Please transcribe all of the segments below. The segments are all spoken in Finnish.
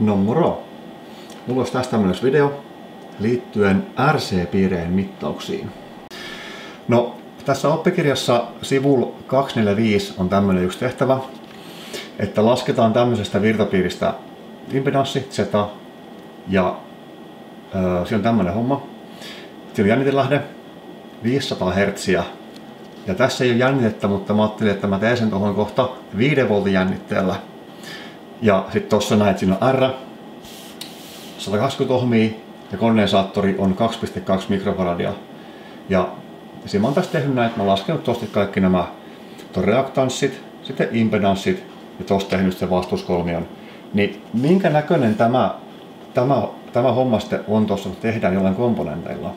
No moro! Mulla olisi tästä tämmöinen video liittyen RC-piireen mittauksiin. No, tässä oppikirjassa sivulla 245 on tämmöinen yksi tehtävä, että lasketaan tämmöisestä virtapiiristä impedanssi, Z, ja siinä on tämmöinen homma. Siinä on jännitelähde, 500 Hz. Ja tässä ei ole jännitettä, mutta mä ajattelin, että mä teen sen tuohon kohta 5 voltin jännitteellä. Ja sitten tuossa näet, siinä on R, 120 ohmia ja kondensaattori on 2,2 mikrofaradia. Ja mä oon tässä tehnyt näin, että mä oon laskenut tosta kaikki nämä reaktanssit, sitten impedanssit ja tosta tehnyt sen vastuuskolmion. Niin minkä näköinen tämä homma sitten on tuossa, kun tehdään jollain komponenteilla.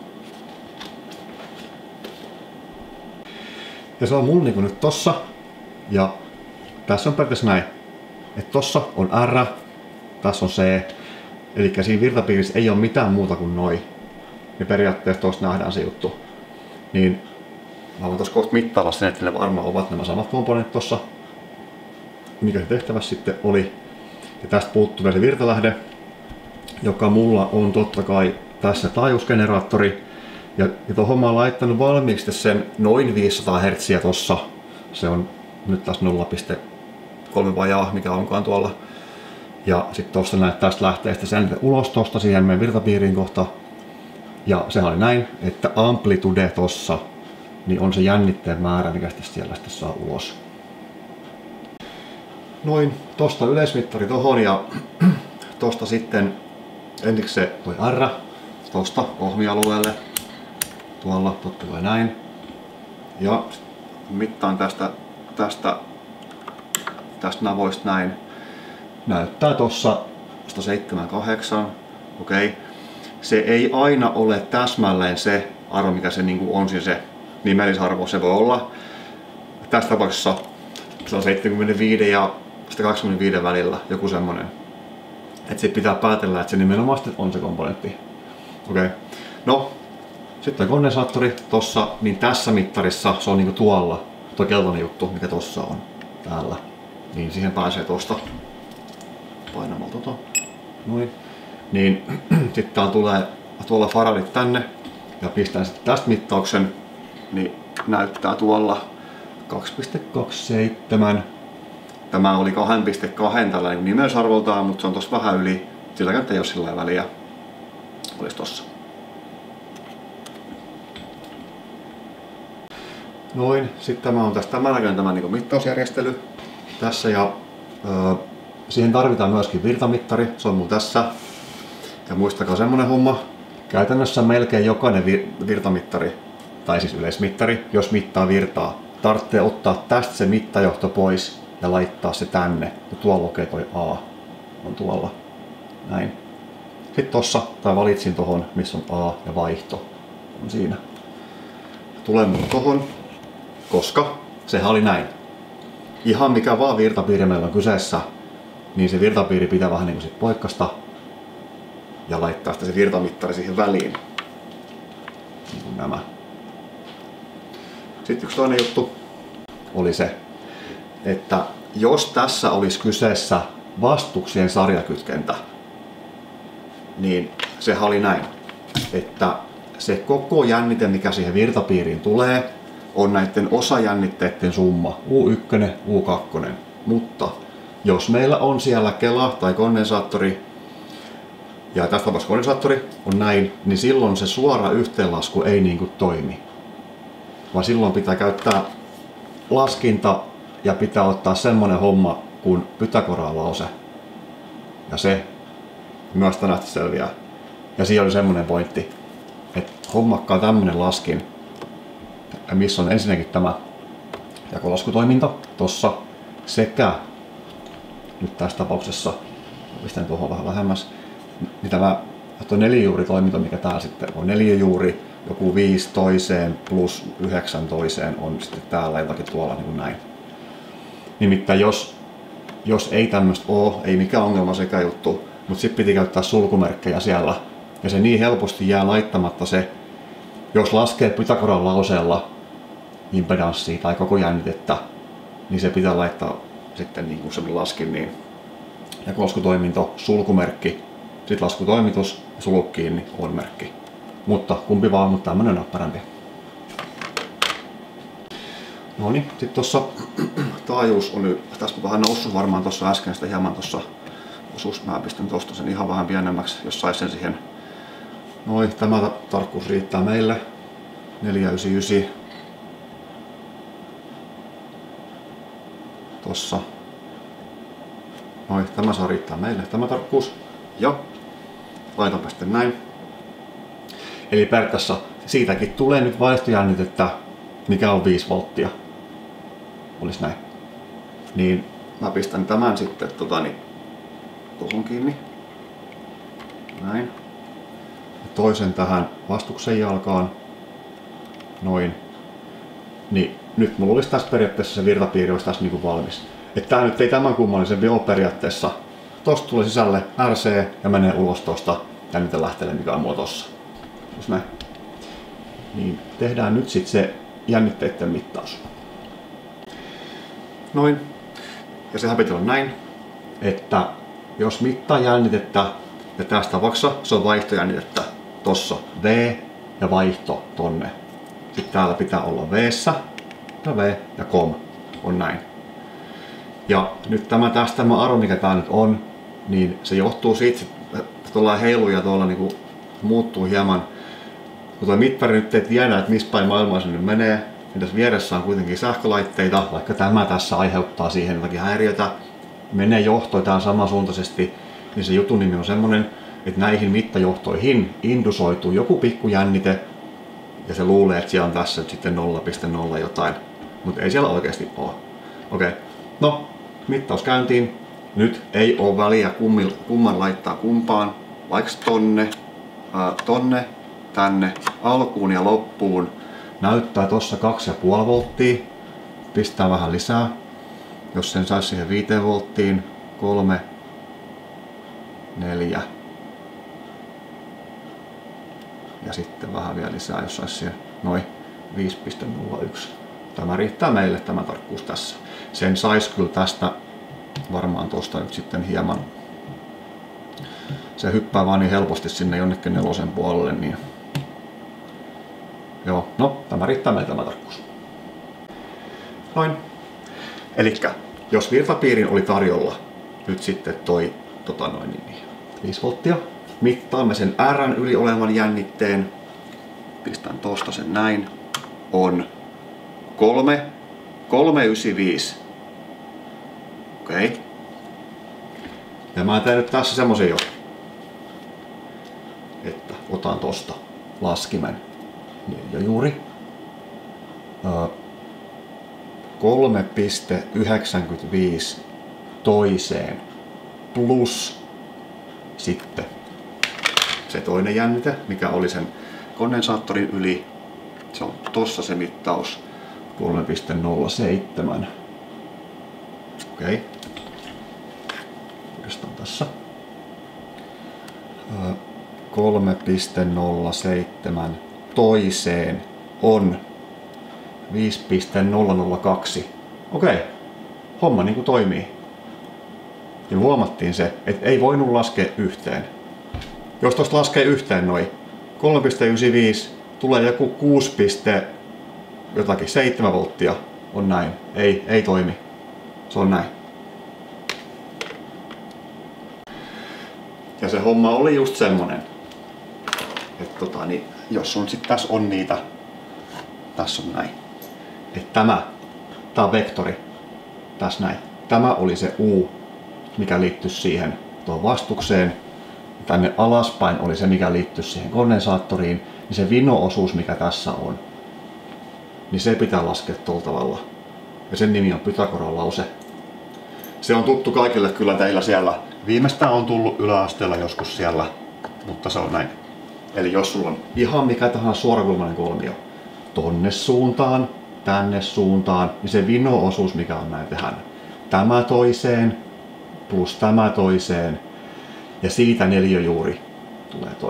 Ja se on mulla niinku nyt tossa, ja tässä on periaatteessa näin, että tossa on R, tässä on C, eli siinä virtapiirissä ei ole mitään muuta kuin noi. Ja periaatteessa tuossa nähdään se juttu. Niin mä voin tuossa kohta mittailla sen, että ne varmaan ovat nämä samat komponentit tossa, mikä se tehtävä sitten oli. Ja tästä puuttuu vielä se virtalähde, joka mulla on totta kai tässä taajuusgeneraattori. Ja tuohon mä oon laittanut valmiiksi sen noin 500 Hz tossa. Se on nyt taas 0,3 vajaa, mikä onkaan tuolla. Ja sitten tuossa näet, tästä lähtee sitten sen ulos tosta siihen meidän virtapiiriin kohta. Ja sehän oli näin, että amplitude tossa niin on se jännitteen määrä, mikä siellä sitten saa ulos. Noin, tosta yleismittari tohon ja tosta sitten ensiksi se toi R tosta ohmialueelle. Tuolla totta kai näin. Ja mittaan tästä navoista näin. Näyttää tossa 178. Okei. Se ei aina ole täsmälleen se arvo, mikä se niinku on siis se nimellisarvo. Se voi olla tässä tapauksessa 175 ja 185 välillä joku semmonen. Et sit pitää päätellä, että se nimenomaan on se komponentti. Okei. No, sitten kondensaattori tossa, niin tässä mittarissa se on niinku tuolla. Tuo keltainen juttu, mikä tossa on täällä. Niin siihen pääsee tosta painamalla tota. Noin. Niin sitten täällä tulee tuolla faradit tänne ja pistän sitten tästä mittauksen, niin näyttää tuolla 2,27. Tämä oli 2,2 tällä niin nimellisarvoltaan, mutta se on tossa vähän yli. Silläkään ei ole sillä väliä. Olisi tossa. Noin, sitten tämä on tässä tämän näköinen tämä niin mittausjärjestely tässä ja siihen tarvitaan myöskin virtamittari, se on mulla tässä. Ja muistakaa semmonen homma, käytännössä melkein jokainen virtamittari, tai siis yleismittari, jos mittaa virtaa, tarvitsee ottaa tästä se mittajohto pois ja laittaa se tänne. Ja tuolla lukee toi A, on tuolla, näin. Sitten tossa, tai valitsin tohon, missä on A ja vaihto, on siinä. Tulen mun tohon, koska sehän oli näin. Ihan mikä vaan virtapiiri meillä on kyseessä, niin se virtapiiri pitää vähän niin kuin sit poikkasta ja laittaa sitten se virtamittari siihen väliin. Niin kuin nämä. Sitten yksi toinen juttu oli se, että jos tässä olisi kyseessä vastuksien sarjakytkentä, niin sehän oli näin, että se koko jännite, mikä siihen virtapiiriin tulee, on näiden osajännitteiden summa, U1, U2, mutta jos meillä on siellä kela tai kondensaattori, ja tässä tapauksessa kondensaattori on näin, niin silloin se suora yhteenlasku ei niin kuin toimi. Vaan silloin pitää käyttää laskinta ja pitää ottaa semmonen homma kuin Pythagoras-lause. Ja se myös tänään selviää. Ja siinä oli semmonen pointti, että hommakkaa tämmönen laskin, missä on ensinnäkin tämä jakolaskutoiminta tossa sekä nyt tässä tapauksessa, pistän tuohon vähän lähemmäs, niin tämä nelijuuritoiminta, mikä tää sitten on neliöjuuri, joku 5 toiseen plus 9 toiseen on sitten täällä jotakin tuolla niin kuin näin. Nimittäin jos ei tämmöistä oo, ei mikään ongelma sekä juttu, mutta sitten piti käyttää sulkumerkkejä siellä ja se niin helposti jää laittamatta se, jos laskee Pythagoras-lauseella impedanssia tai koko jännitettä, niin se pitää laittaa sitten niin kuin se laskin, niin ja laskutoiminto, sulkumerkki, sitten laskutoimitus ja sulku kiinni on merkki. Mutta kumpi vaan, mutta tämmönen näppärämpi. No niin, sitten tuossa taajuus on nyt, tässä vähän noussut varmaan tuossa äsken sitä hieman tuossa osuus. Mä pistän tuosta sen ihan vähän pienemmäksi, jos sais sen siihen. Noin, tämä tarkkuus riittää meille. 499. Tossa. Noin, tämä saa riittää meille, tämä tarkkuus. Ja laitanpa sitten näin. Eli periaatteessa siitäkin tulee nyt vaihtojännitettä, mikä on 5 volttia. Olis näin. Niin mä pistän tämän sitten tuohon kiinni. Näin. Ja toisen tähän vastuksen jalkaan. Noin. Niin nyt mulla olisi tässä periaatteessa se virtapiiri olisi tässä niinku valmis. Että tää nyt ei tämän kummallisempi ole periaatteessa. Tosta tulee sisälle RC ja menee ulos tosta ja nyt lähtelee mikä on mulla tossa. Jos näin. Niin tehdään nyt sit se jännitteiden mittaus. Noin. Ja sehän pitää olla näin, että jos mittaa jännitettä ja tästä vaksa se on vaihtojännitettä tossa V ja vaihto tonne. Sitten täällä pitää olla V-ssä ja V ja COM on näin. Ja nyt tämä aro mikä tää nyt on, niin se johtuu siitä, että tuolla heiluu ja tuolla niinku muuttuu hieman. Kun tuo mittari nyt ei tiedä, että missä päin maailmaa se nyt menee, niin tässä vieressä on kuitenkin sähkölaitteita, vaikka tämä tässä aiheuttaa siihen jotakin häiriötä. Menee johtoja tähän samansuuntaisesti, niin se jutun nimi on semmonen, että näihin mittajohtoihin indusoituu joku pikkujännite ja se luulee, että siellä on tässä nyt sitten 0,0 jotain, mutta ei siellä oikeasti ole. Okei, no mittaus käyntiin. Nyt ei ole väliä kumman laittaa kumpaan, vaikka tonne, tänne, alkuun ja loppuun. Näyttää tossa 2,5 volttia. Pistää vähän lisää. Jos sen saisi siihen 5 volttiin, 3, 4. Ja sitten vähän vielä lisää, jos saisi siihen noin 5,01. Tämä riittää meille tämä tarkkuus tässä. Sen saisi kyllä tästä varmaan tosta nyt sitten hieman. Se hyppää vaan niin helposti sinne jonnekin 4 puolelle. Niin joo, no tämä riittää meille tämä tarkkuus. Noin. Elikkä jos virtapiirin oli tarjolla nyt sitten toi 5 volttia, mittaamme sen R:n yli olevan jännitteen. Pistän tosta sen näin. On 395. Okei. Ja mä teen nyt tässä semmosen jo, että otan tosta laskimen. Ja juuri 3,95 toiseen plus sitten se toinen jännite, mikä oli sen kondensaattorin yli. Se on tossa se mittaus 3,07. Okei. Uudestaan tässä. 3,07 toiseen on 5,002. Okei. Homma niinku toimii. Ja huomattiin se, että ei voinut laskea yhteen. Jos tosta laskee yhteen noin 3,95 tulee joku 6,7 volttia on näin. Ei toimi. Se on näin. Ja se homma oli just semmonen, että jos on sit tässä on niitä, tässä on näin. Että tää on vektori, tässä näin. Tämä oli se U, mikä liittyy siihen tuohon vastukseen. Tänne alaspäin oli se, mikä liittyy siihen kondensaattoriin. Niin se vino-osuus, mikä tässä on, niin se pitää laskea tuolla tavalla. Ja sen nimi on Pythagoran lause. Se on tuttu kaikille kyllä teillä siellä. Viimeistään on tullut yläasteella joskus siellä, mutta se on näin. Eli jos sulla on ihan mikä tahansa suorakulmainen kolmio, tonne suuntaan, tänne suuntaan, niin se vino-osuus mikä on näin tähän. Tämä toiseen plus tämä toiseen ja siitä neliöjuuri tulee toi.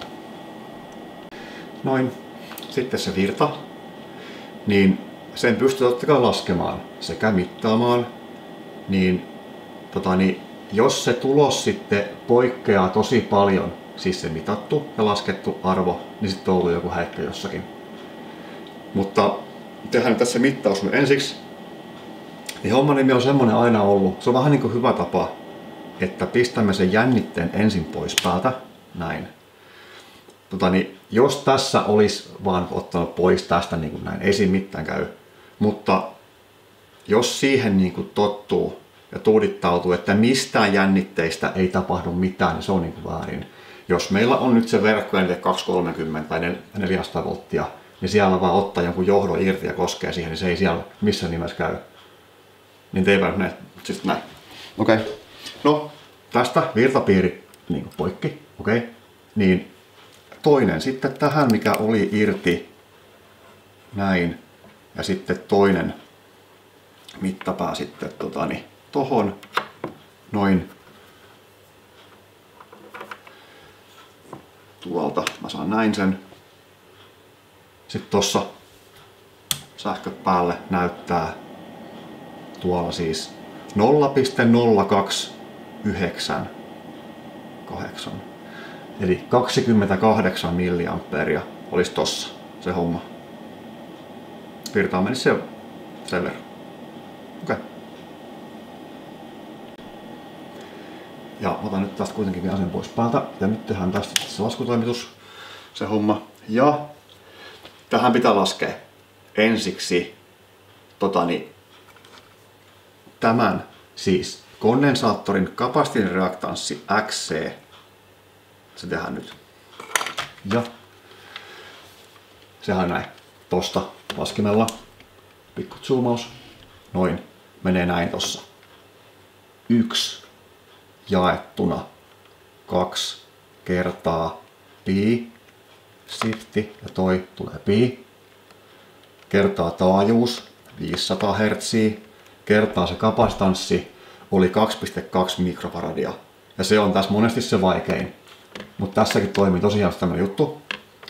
Noin. Sitten se virta, niin sen pystyy totta kai laskemaan sekä mittaamaan, niin jos se tulos sitten poikkeaa tosi paljon, siis se mitattu ja laskettu arvo, niin sitten on ollut joku häikkö jossakin. Mutta tehdään nyt tässä mittaus nyt ensiksi. Niin homman nimi on semmonen aina ollut. Se on vähän niin kuin hyvä tapa, että pistämme sen jännitteen ensin pois päältä. Näin. Niin jos tässä olisi vaan ottanut pois tästä niin kuin näin, ei siinä mitään käy. Mutta jos siihen niin kuin tottuu ja tuudittautuu, että mistään jännitteistä ei tapahdu mitään, niin se on niin kuin väärin. Jos meillä on nyt se verkko 230 tai 400 volttia, niin siellä vaan ottaa jonkun johdon irti ja koskee siihen, niin se ei siellä missään nimessä käy. Niin teipä nyt siis näin. Okei. No, tästä virtapiiri niin poikki. Okei. Niin toinen sitten tähän, mikä oli irti. Näin. Ja sitten toinen mittapää sitten tohon. Noin. Tuolta mä saan näin sen. Sitten tossa sähkö päälle näyttää tuolla siis 0,0298. Eli 28 milliampeeria olisi tossa se homma. Virtaan menisi sen verran. Okei. Ja otan nyt tästä kuitenkin vielä sen pois päältä. Ja nyt tehdään tästä se laskutoimitus, se homma. Ja tähän pitää laskea ensiksi tämän siis kondensaattorin kapasiteetin reaktanssi XC. Se tehdään nyt. Ja sehän näin tosta laskimella. Pikku zoomaus. Noin. Menee näin tossa. 1 jaettuna 2 kertaa pi. Shifti ja toi tulee pi. Kertaa taajuus 500 Hz. Kertaa se kapasitanssi oli 2,2 mikrofaradia. Ja se on tässä monesti se vaikein. Mutta tässäkin toimii tosiaan tämmönen juttu.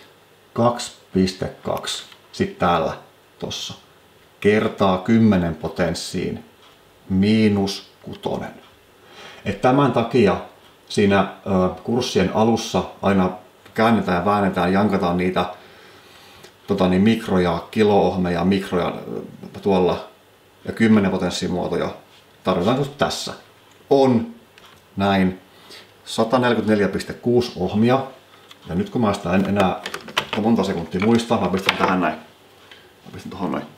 2,2. Sitten täällä tossa. Kertaa 10 potenssiin -6. Et tämän takia siinä kurssien alussa aina käännetään ja väännetään, jankataan niitä mikroja, kilo-ohmeja, mikroja tuolla ja 10 potenssimuotoja. Tarvitaan tässä. On näin 144,6 ohmia. Ja nyt kun mä sitä en enää monta sekuntia muista, mä pistän tähän näin. Mä pistän tohon noin.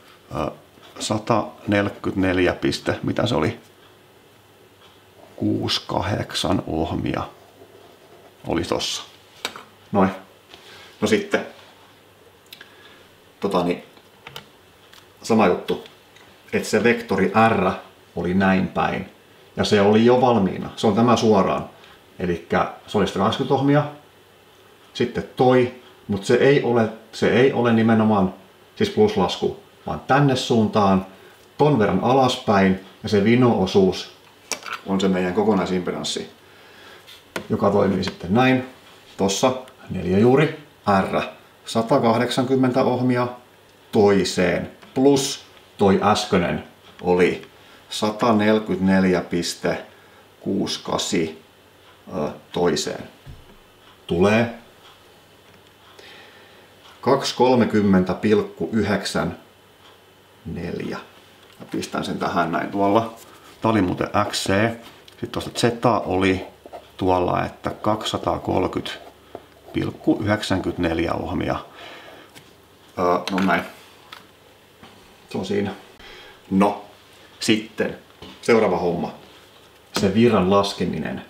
144, mitä se oli? 68 ohmia oli tossa. Noin. No sitten. Sama juttu. Että se vektori R oli näin päin. Ja se oli jo valmiina. Se on tämä suoraan. Eli se oli 120 ohmia. Sitten toi. Mutta se ei ole nimenomaan siis pluslasku, vaan tänne suuntaan, ton verran alaspäin. Ja se vino-osuus on se meidän kokonaisimpedanssi, joka toimii sitten näin. Tossa 4 juuri R. 180 ohmia toiseen. Plus toi äskönen oli 144,68 toiseen. Tulee 230,94. Ja pistän sen tähän näin tuolla. Tää oli muuten XC. Sitten tuosta Z oli tuolla, että 230,94 ohmia. No näin. Se on siinä. No, sitten seuraava homma. Se virran laskeminen.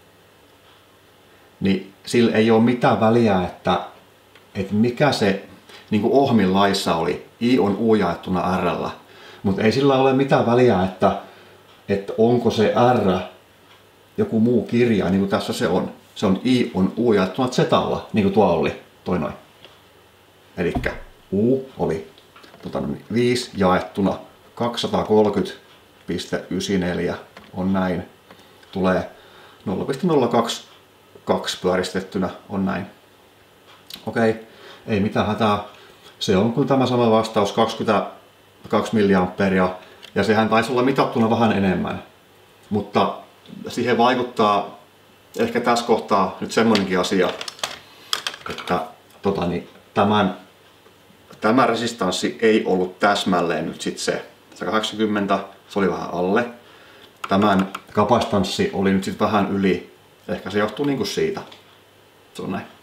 Niin sillä ei ole mitään väliä, että mikä se niin kuin ohmin laissa oli. I on U jaettuna R:llä. Mutta ei sillä ole mitään väliä, että onko se R joku muu kirjain, niin kuin tässä se on. Se on I on U jaettuna Z:llä, niin kuin tuo oli. Toi noin. Elikkä U oli 5 jaettuna 230,94 on näin. Tulee 0,022 pyöristettynä on näin. Okei, ei mitään hätää. Se on kuin tämä sama vastaus, 22 milliamperia. Ja sehän taisi olla mitattuna vähän enemmän. Mutta siihen vaikuttaa ehkä tässä kohtaa nyt semmonenkin asia, että tämä resistanssi ei ollut täsmälleen nyt sit se 180, se oli vähän alle. Tämän kapasitanssi oli nyt sit vähän yli, ehkä se johtuu niinku siitä. Se on näin.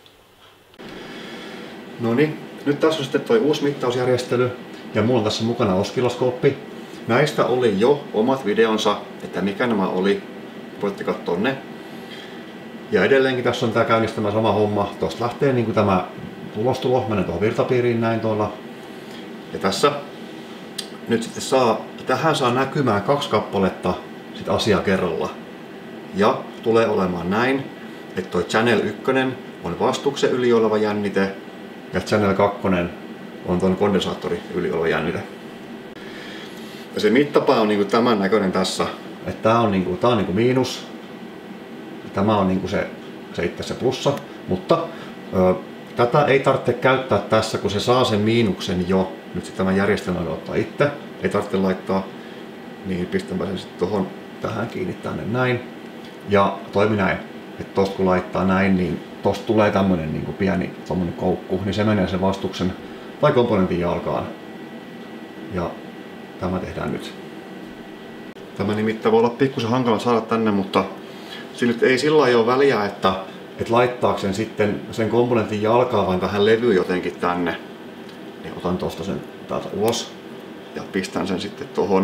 Noniin, nyt tässä on sitten toi uusi mittausjärjestely ja mulla on tässä mukana oskiloskooppi. Näistä oli jo omat videonsa, että mikä nämä oli. Voitte katsoa ne. Ja edelleenkin tässä on tää käynnistämä sama homma. Tuosta lähtee niinku tämä tulostulo, menen tuohon virtapiiriin näin tuolla. Ja tässä nyt sitten tähän saa näkymään 2 kappaletta sit asiaa kerralla. Ja tulee olemaan näin, että toi channel 1 on vastuksen yli oleva jännite ja channel 2 on tuon kondensaattori yli oleva jännite. Ja se mittapää on niinku tämän näköinen tässä, että tää on niinku miinus ja tämä on niinku se itse se plussa, mutta tätä ei tarvitse käyttää tässä, kun se saa sen miinuksen jo. Nyt sitten tämän järjestelmän ottaa itse, ei tarvitse laittaa, niin pistänpä sen sitten tuohon tähän kiinni tänne näin. Ja toimi näin, että tosta kun laittaa näin, niin tosta tulee tämmönen niinku pieni tommonen koukku, niin se menee sen vastuksen tai komponentin jalkaan. Ja tämä tehdään nyt. Tämä nimittäin voi olla pikkusen hankala saada tänne, mutta sillä nyt ei sillä lailla ole väliä, että laittaako sen sitten sen komponentin jalkaan vai tähän levyyn jotenkin tänne. Niin otan tosta sen täältä ulos ja pistän sen sitten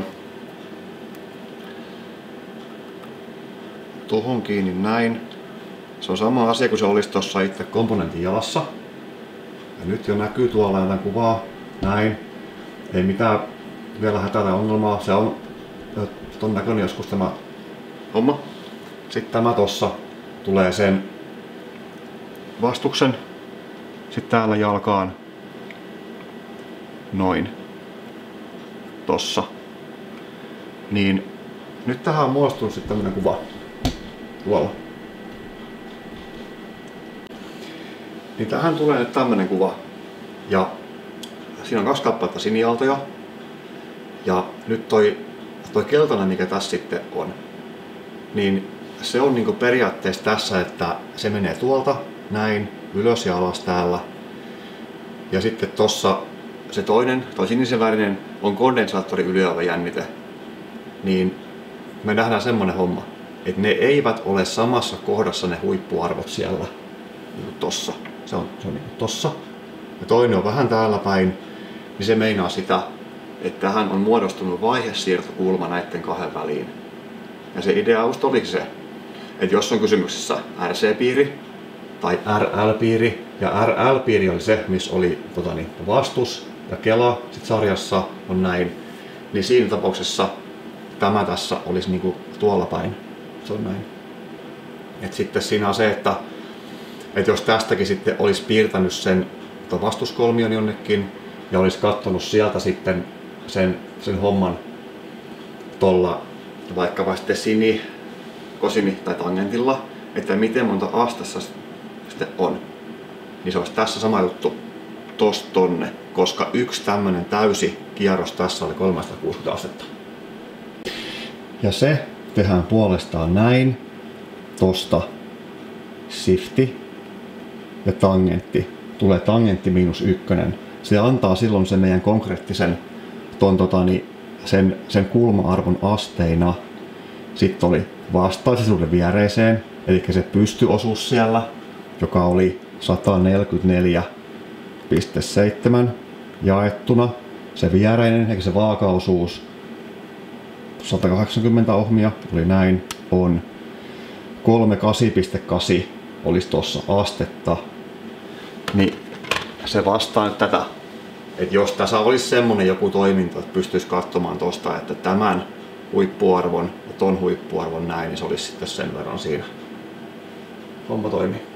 tohon kiinni näin. Se on sama asia kuin se olisi tuossa itse komponentin jalassa. Ja nyt jo näkyy tuolla jotain kuvaa. Näin. Ei mitään vielä hätää tai ongelmaa. Se on ton näköinen joskus tämä homma. Sitten tämä tossa tulee sen vastuksen sitten täällä jalkaan. Noin. Tossa. Niin nyt tähän on muodostunut sitten tämmönen kuva. Tuolla. Niin tähän tulee nyt tämmönen kuva. Ja siinä on 2 kappaletta siniaaltoja. Ja nyt toi keltainen, mikä tässä sitten on, niin se on niinku periaatteessa tässä, että se menee tuolta näin ylös ja alas täällä. Ja sitten tossa se toinen, toi sinisen värinen, on kondensaattori ylioleva jännite. Niin me nähdään semmonen homma, että ne eivät ole samassa kohdassa ne huippuarvot siellä. Niin kuin tossa. Se on niin kuin tossa. Ja toinen on vähän täällä päin, niin se meinaa sitä, että tähän on muodostunut vaihesiirtokulma näiden 2 väliin. Ja se idea oli se, että jos on kysymyksessä RC-piiri tai RL-piiri, ja RL-piiri oli se, missä oli vastus ja kela sit sarjassa on näin, niin siinä tapauksessa tämä tässä olisi niinku tuolla päin. Se on näin. Et sitten siinä on se, että jos tästäkin sitten olisi piirtänyt sen vastuskolmion jonnekin ja olisi katsonut sieltä sitten sen homman tuolla vaikka sitten sini, kosini tai tangentilla, että miten monta astetta sitten on, niin se olisi tässä sama juttu tosta tonne, koska yksi tämmönen täysi kierros tässä oli 360 astetta. Ja se tehdään puolestaan näin, tosta shifti ja tangentti. Tulee tangentti -1. Se antaa silloin sen meidän konkreettisen sen kulma-arvon asteina. Sitten oli vastaisuuden viereiseen, eli se pystyosuus siellä, joka oli 144,7 jaettuna. Se viereinen, eli se vaakaosuus 180 ohmia, oli näin, on 38,8 olisi tuossa astetta. Niin se vastaa nyt tätä. Että jos tässä olisi semmonen joku toiminto, että pystyisi katsomaan tosta, että tämän huippuarvon ja ton huippuarvon näin, niin se olisi sitten sen verran siinä. Homma toimii.